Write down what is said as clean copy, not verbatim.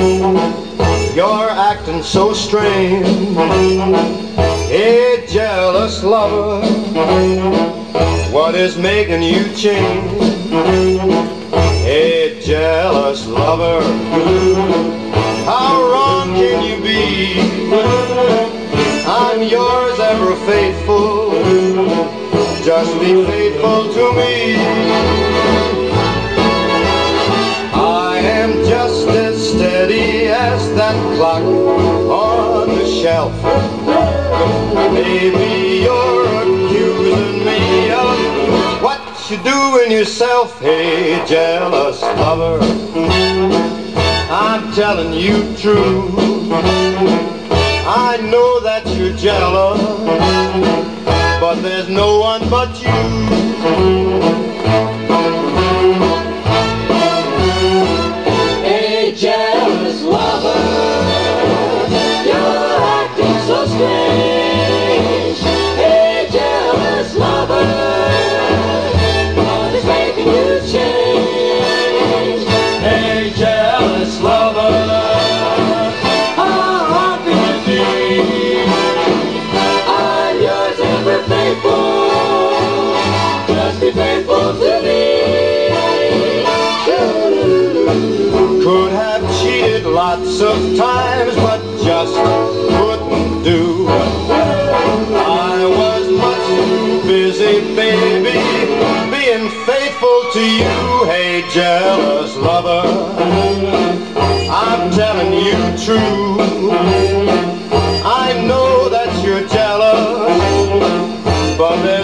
You're acting so strange. Hey, jealous lover, what is making you change? Hey, jealous lover, how wrong can you be? I'm yours ever faithful, just be faithful to me. I am just as steady as that clock on the shelf. Maybe you're accusing me of what you doing yourself. Hey, jealous lover, I'm telling you true. I know that you're jealous, but there's no one but you. Hey, jealous lover, you're acting so strange. Hey, jealous lover, what is making you change? Hey, jealous lover, how can you be? I'm yours ever faithful, just be faithful to me. could have cheated lots of times, but just couldn't do. I was much too busy, baby, being faithful to you. Hey, jealous lover, I'm telling you true. I know that you're jealous, but there's